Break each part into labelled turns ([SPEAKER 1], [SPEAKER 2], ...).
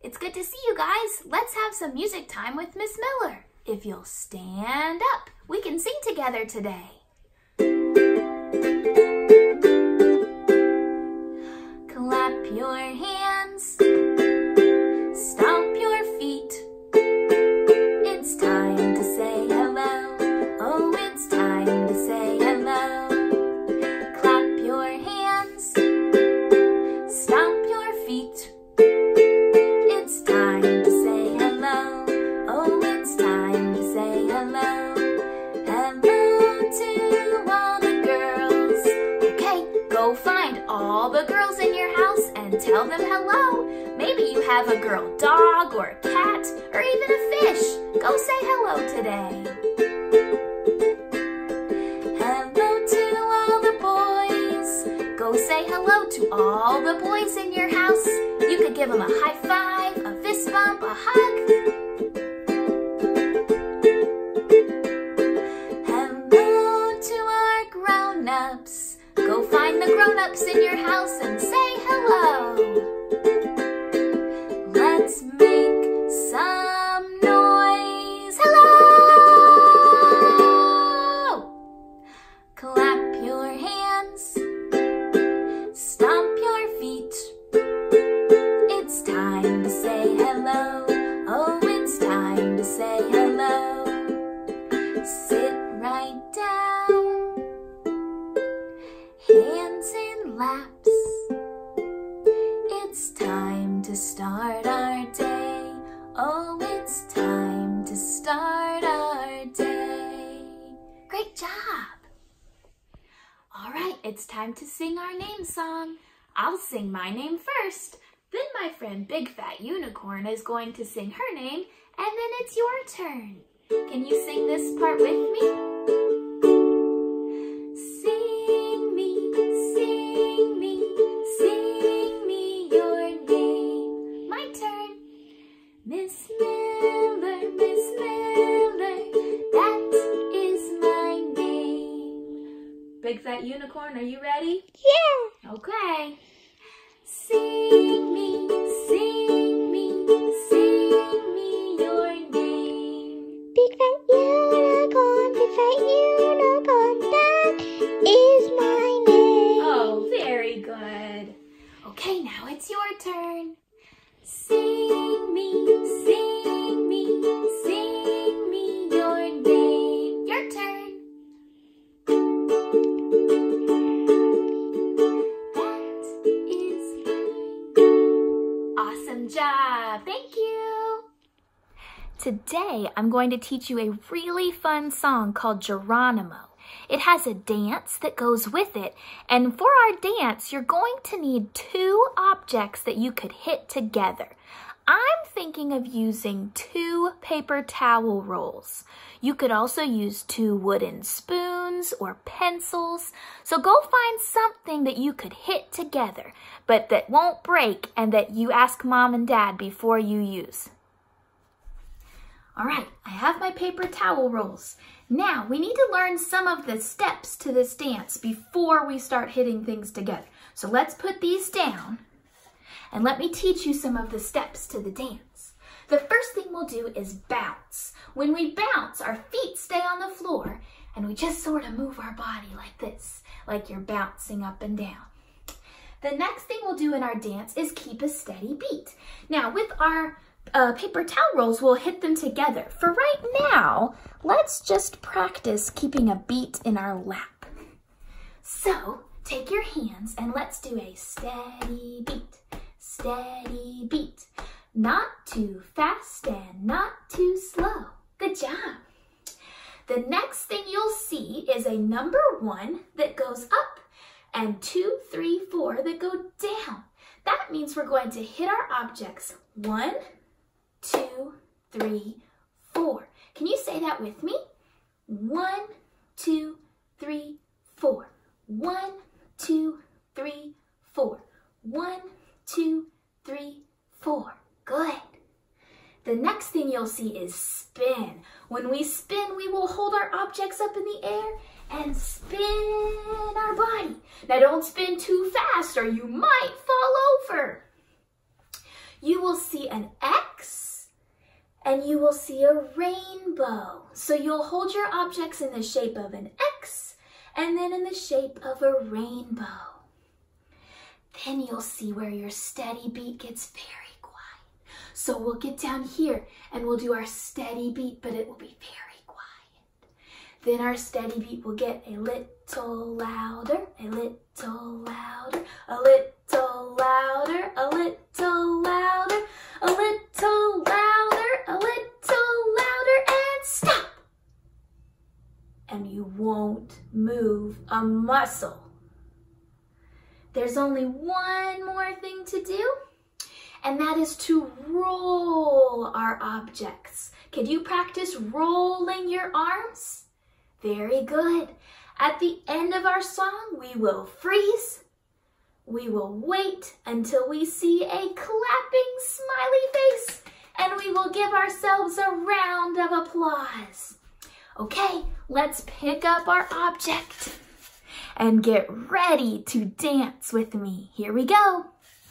[SPEAKER 1] It's good to see you guys. Let's have some music time with Miss Miller. If you'll stand up, we can sing together today. Clap your hands, stomp your feet. It's time to say hello. Oh, it's time to say hello. Clap your hands, stomp your feet. It's time to say hello. Oh, it's time to say hello. Hello to all the girls. Okay, go find all the girls in your house and tell them hello. Maybe you have a girl dog or a cat or even a fish. Go say hello today. Hello to all the boys. Go say hello to all the boys in your house. You could give them a high five, a fist bump, a hug. Hello to our grown-ups. Go find the grown-ups in your house and say hello. Let's make some noise. Hello! Clap your hands, stomp your feet. It's time to say hello. Oh, it's time to say hello. Sit right down, hands in laps. It's time to start our day. Oh, it's time to start our day. Great job! All right, it's time to sing our name song. I'll sing my name first. Then my friend Big Fat Unicorn is going to sing her name, and then it's your turn. Can you sing this part with me? Sing me, sing me, sing me your name. My turn. Miss Miller, that is my name. Big Fat Unicorn, are you ready?
[SPEAKER 2] Yeah.
[SPEAKER 1] Okay. Sing me, sing me, sing me your name.
[SPEAKER 2] Big fat unicorn, that is my name.
[SPEAKER 1] Oh, very good. Okay, now it's your turn. Sing me, sing me, sing me your name. Your turn. That is mine. Awesome job. Thank you. Today, I'm going to teach you a really fun song called Geronimo. It has a dance that goes with it, and for our dance, you're going to need two objects that you could hit together. I'm thinking of using 2 paper towel rolls. You could also use 2 wooden spoons or pencils. So go find something that you could hit together, but that won't break and that you ask Mom and Dad before you use. All right, I have my paper towel rolls. Now, we need to learn some of the steps to this dance before we start hitting things together. So let's put these down, and let me teach you some of the steps to the dance. The first thing we'll do is bounce. When we bounce, our feet stay on the floor, and we just sort of move our body like this, like you're bouncing up and down. The next thing we'll do in our dance is keep a steady beat. Now, with our paper towel rolls, we'll hit them together. For right now, let's just practice keeping a beat in our lap. So, take your hands and let's do a steady beat, steady beat. Not too fast and not too slow. Good job. The next thing you'll see is a number 1 that goes up and 2, 3, 4 that go down. That means we're going to hit our objects 1, 2, 3, 4. Can you say that with me? 1, 2, 3, 4. 1, 2, 3, 4. 1, 2, 3, 4. Good. The next thing you'll see is spin. When we spin, we will hold our objects up in the air and spin our body. Now don't spin too fast or you might fall over. you will see an X and you will see a rainbow. So you'll hold your objects in the shape of an X and then in the shape of a rainbow. Then you'll see where your steady beat gets very quiet. So we'll get down here and we'll do our steady beat, but it will be very quiet. Then our steady beat will get a little louder, a little louder, a little louder, a little louder, a little louder, a little louder, and stop. And you won't move a muscle. There's only one more thing to do, and that is to roll our objects. Could you practice rolling your arms? Very good. At the end of our song, we will freeze. We will wait until we see a clapping smiley face, and we will give ourselves a round of applause. Okay, let's pick up our object and get ready to dance with me. Here we go.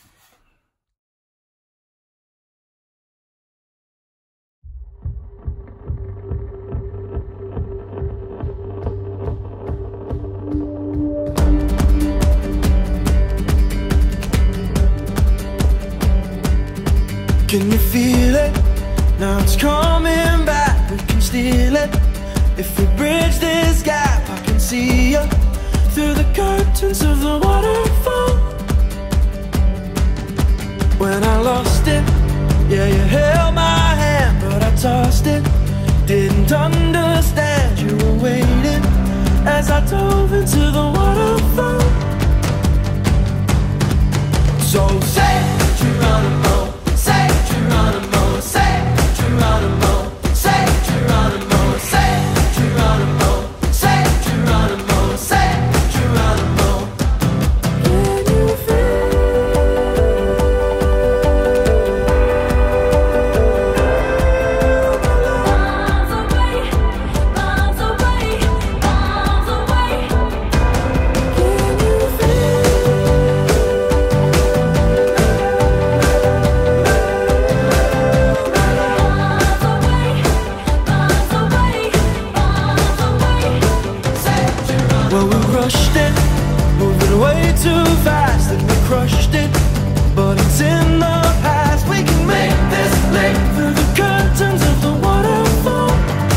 [SPEAKER 3] Can you feel it? Now it's coming back, we can steal it. If we bridge this gap, I can see you through the curtains of the waterfall. When I lost it, yeah, you held my hand, but I tossed it. Didn't understand you were waiting as I dove into the waterfall. So say Geronimo, say Geronimo, say Geronimo, say Geronimo, say Geronimo, say Geronimo, say Geronimo. Can you feel miles away, miles away, miles away? Can you well, we rushed it, moving way too fast, and we crushed it, but it's in the past. We can make this leap through the curtains of the waterfall.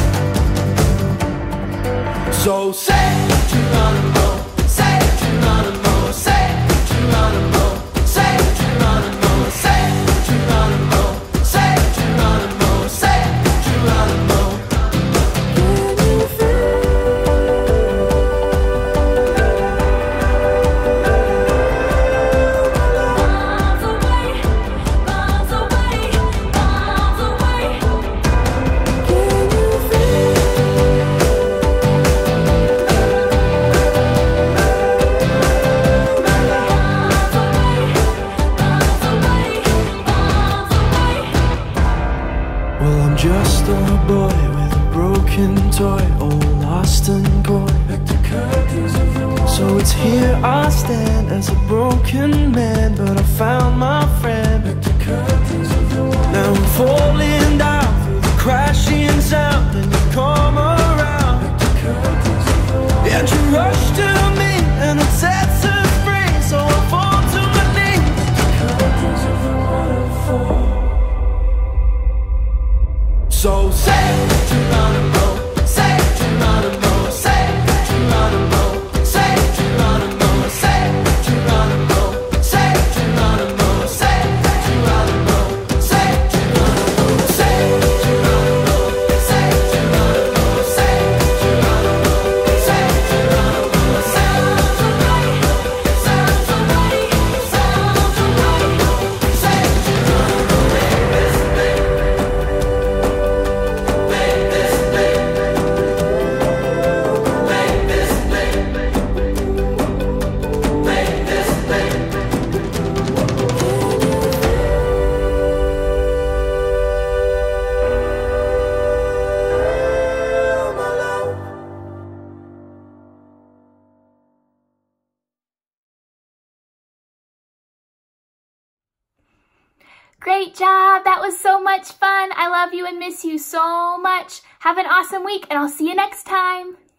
[SPEAKER 3] So say Geronimo, say Geronimo, say Geronimo, say Geronimo, say Geronimo, say Geronimo, say Geronimo. Can you feel miles away, miles away, miles away? Can you feel well, I'm just a boy with a broken toy, all lost and coy. So it's here I stand as a broken man, but I found my friend. Now I'm falling down through the crashing sound, and you come around, and you rush to me, and it sets us free. So I fall to my knees. So say Geronimo, say Geronimo, say Geronimo, say Geronimo, say Geronimo, say Geronimo, say Geronimo, say Geronimo, say Geronimo, say Geronimo, say Geronimo, say Geronimo, say Geronimo.
[SPEAKER 1] Great job. That was so much fun. I love you and miss you so much. Have an awesome week, and I'll see you next time.